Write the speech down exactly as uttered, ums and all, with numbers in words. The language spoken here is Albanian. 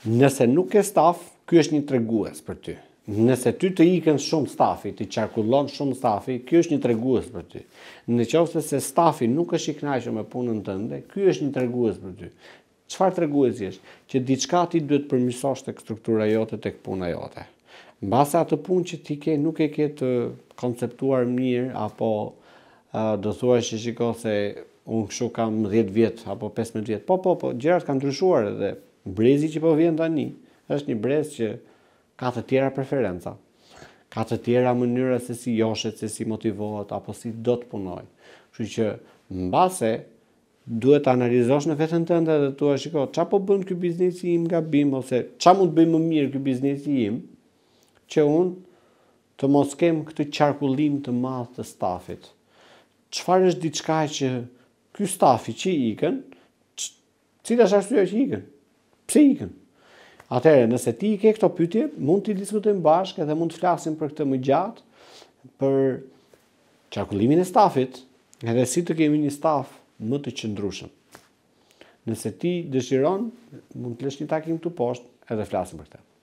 Nëse nuk ke staf, ky është një tregues për ty. Nëse ty të ikën shumë stafi, të qarkullon shumë stafi, ky është një tregues për ty. Në qoftë se stafi nuk është i kënaqur me punën tënde, ky është një tregues për ty. Çfarë treguesi është? Që diçka ti duhet përmirësosh tek struktura jote, tek puna jote. Mbase atë punë që ti ke nuk e ke të konceptuar mirë, apo uh, do thua që shiko se unë kështu kam dhjetë vjet apo pesëmbëdhjetë vjet. Po, po, po, gjërat kanë ndryshuar edhe brezi që po vjen tani është një brez që ka të tjera preferenca. Ka të tjera mënyra se si joshet, se si motivohet, apo si do të punoj. Kështu që mbase duhet të analizosh në veten tënde dhe thua shiko, çfarë po bën ky biznesi im gabim, ose çfarë mund të bëj më mirë ky biznesi im, që unë të mos kem këtë qarkullim të madh të stafit. Çfarë është diçka që ky stafi që ikën, cila është arsyeja që ikën? Pse ikën? Atëherë, nëse ti i ke këto pyetje, mund t'i diskutojmë bashkë edhe mund të flasim për këtë më gjatë, për qarkullimin e stafit, edhe si të kemi një staf më të qëndrueshëm. Nëse ti dëshiron, mund të lësh një takim këtu poshtë edhe flasim për këtë.